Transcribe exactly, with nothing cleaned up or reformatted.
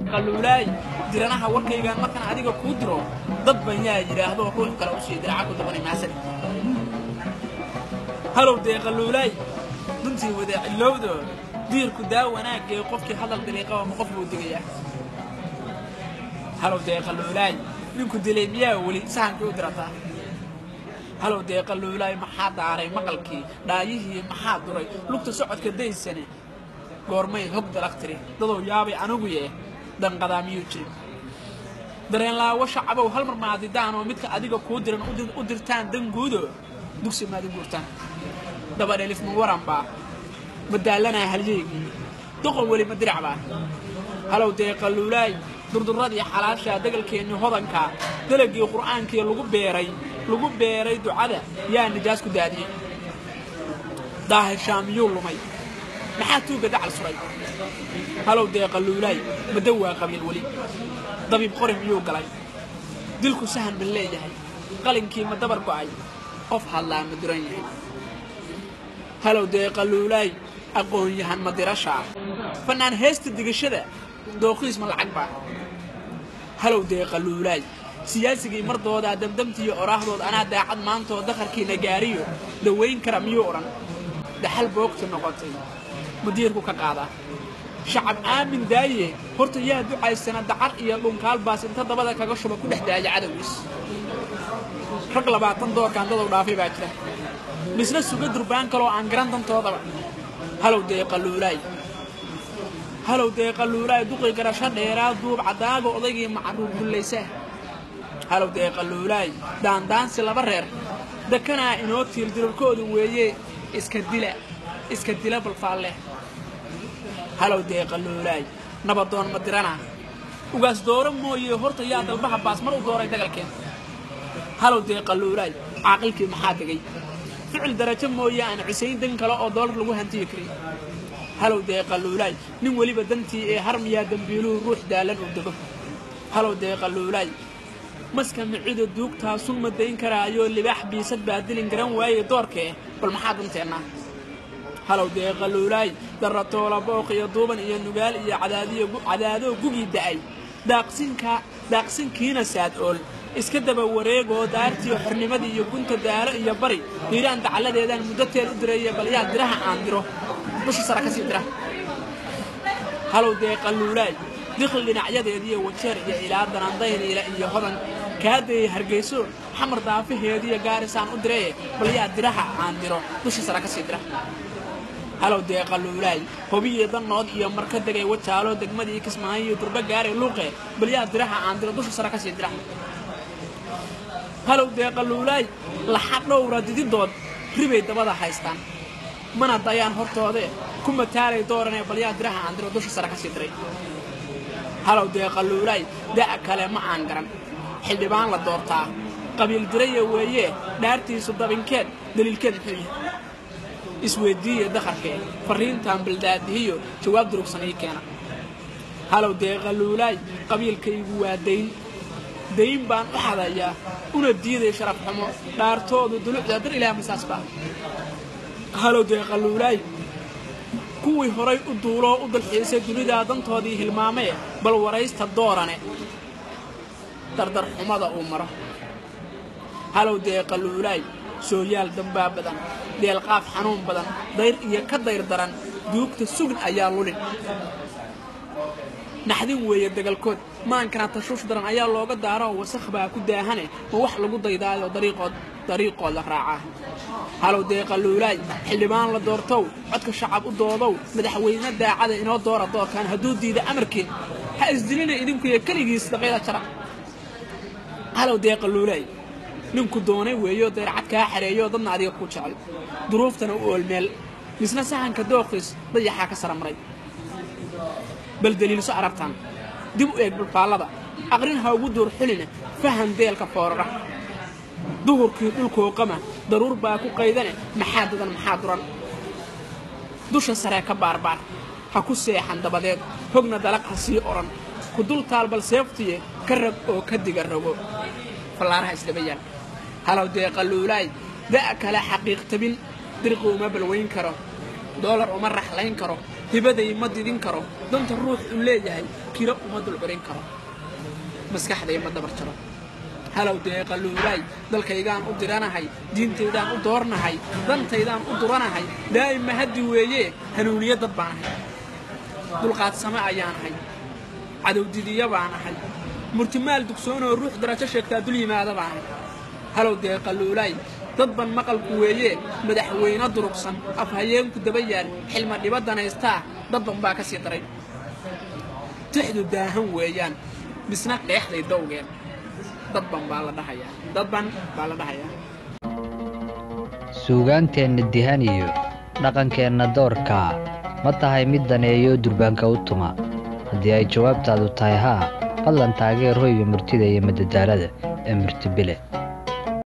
قالولاي diranaha warkaygan markan adiga ku diro dad baan yaa yiraahdo ruux kale u sii diraca ku dabanay maasan halow deeq qaalulay duntii wada ilowdo diirku daa wanaag ee qofkii hadal dariiqa ama qof uu digaya halow deeq qaalulay ninku dilay miyaa wali sahanka u dirata halow deeq qaalulay maxaa daaray maqalkii dhaayihii maxaa duray lugta socodka daysane goormay hog dalaqtiri dadoo yaabay anigu yee dan qadaamiyo jir dareen la washa cabow hal mar maadidaan oo midka adiga ku diran u dirtaan dan guudo dugsi maadi guurtaan daba dhalif ma waran ba madaalana haljeegi doqol wali madiracba halow deeq qaalulay durduradii xalaasha dagalkeeni hodanka dalagii quraankii lagu beeray lagu beeray ducada yaa nijaas ku daadiyay daahir shaamiyuu lumay maxaa tuuga dacal suray halow deeq qaalulay madawa qabiil wali dabib qorim iyo galay dilku sahan bil leeyahay qalinkii ma dabar go'ay qof hadlaa ma duran yahay halow deeq qaalulay aqoon yahan ma dirasha fanaan heesta digashada dooqiis ma lacag ba halow deeq qaalulay siyaasigii mardooda damdamtiyo oraahdood ana daacad maanto dakharkiina gaariyo daweyn kara miyo oran dhaxal boogta noqotay mudiirku ka qaada shacab aamin daaye horta yaa ducaysana dacar iyo dhunkaal baas inta dabada kaga shuba ku dhaxdaaya cadawis rag labaatan doorkan dad u dhaafay baa jira misna suga durbaan kale oo aan garan dantoodaba halow deeq qaalulay halow deeq qaalulay duqay garasho dheeraad duub cadaaga odaygii macruuf kullaysa halow deeq qaalulay daan daansi laba reer dakana inoo tiil dirkoodu weeye iska dila iska dila balfaalle halow deeq qaalulay nabadoon ma dirana ugaas dooro mooyee horta yaa dalbaha baas mar u dooray dagalkeen halow deeq qaalulay caaqilkii maxaa degay ficil darajo mooyee aan cisayn dan kale oo doolar lagu hantiyo kari halow deeq qaalulay nin waliba dantii ee harmiya dambiiluhu ruux daalan u dego halow deeq qaalulay maska micido duugta sun ma deyn karaayo libaax biisad baadilin garan waaye doorkee bal maxaa danteena halow deeq qaalulay daratoola booq iyo duuban iyo nugaal iyo cadaadiyo cadaado gugi daay daaqsinka daaqsinkiina saad ool iska daba wareego daartii xornimadii iyo gunta daaro iyo bari hiiraan dacaladeedan muddo teel u direeyay bal yaa diraha aan diro dusha sara ka sii dira halow deeq qaalulay dikhil dhinacyadeedii wajeer iyo ilaa danandayr iyo hodan kaaday hargeyso xamar daafaheedii gaarisaan u direeyay bal yaa diraha aan diro dusha sara ka sii dira halow deeq qaalulay hobiye danood iyo marka dagay wajaalo degmadii Kismaayo durba gaaray luuqe bal yaa diraha aan diro dusha sara ka sii dira halow deeq qaalulay la xadhowra dididood ribay dabada haystaan mana dayaan hortoode kuma taalay dooranay bal yaa diraha aan diro dusha sara ka sii diray halow deeq qaalulay daa kale ma aan garan xildhibaan la doortaa qabiil diray weeye dhaartiisu dabinkeed daliilkeed muxuu yahay isweydiiyo dakharkee fariintan bildaadiyo jawaab durugsan ay keena halow deeq qaalulay qabiilkaygu waa dayn dayn baan u xadayaa una diiday sharaf xumo dhaartoodu dulucda dar ilaa masaasba halow deeq qaalulay kuwii horay u duulo u dalxiisay dunida dantoodii hilmaamay bal waraysta doorane dardar xumada uu maro halow deeq qaalulay sooyaal dambaa badan deel qaaf xanuun badan dayr iyo ka dayr daran duugta sugn ayaa lulin naxdin weeye dagalkood maankana tashuush daran ayaa looga daaro wasakh baa ku daahane ma wax lagu daydaayo dariiqood dariiqood la raacaa halow deeq qaalulay xildhibaan la doortow codka shacab u doodow madaxweyne daacada inoo doora doorkan hadduu diida amarkiin ha isdilina idinku iyo kaligiis daqayda jara halow deeq qaalulay ninku doonay weeyo deercad ka xareeyo dadna adiga ku jecel duruuftana u oolmeel misna sahanka dooqis dayaxa ka saramray bal daliil soo aragtaan dib u eeg bulfaalada aqrin ha ugu door xilina fahan deelka foorara duhurkii dhulkoo qama daruur baa ku qaydane maxaa dadan maxaa duran dusha sare ka baarbaar ha ku seexan dabadeed hogna dalaq ha sii oran ku dul taal bal seeftiye ka rag oo ka diga rago falaaraha isdabayaan halow deeq qaalulay daa kala xaqiiq tabin dirqo ma balweyn karo doolar uma raxlayn karo hibaday ma didin karo danta ruux u leeyahay kiro uma dul curin karo maskaxday ma dabar jaro halow deeqa luulay dalkaygaan u diranahay diintaydaan u doornahay dantaydaan u duranahay daa'ima haddi weeye hanuuniye dad baan ahay dulqaadsame ayaan ahay cadowdidiya baan ahay murtimaal dugsoonoo ruux darajo sheegtaa dul yimaada baan ahay halow deeqa luulay dad ban maqalku weeye madaxweyne durugsan afhayeenku daba yaal xilma dhiba danaystaa dad ban baa ka sii daray tixdu daahan weeyaan bisna dheexday dawgeen dad ban baa la dhahayaa dad ban baa la dhahayaa suugaanteenna dihan iyo dhaqankeenna doorka ma tahay mid daneeyo durbaanka u tuma haddii ay jawaabtaadu tahay haa fadlan taageer hoyga murtida iyo madadaalada ee murtibile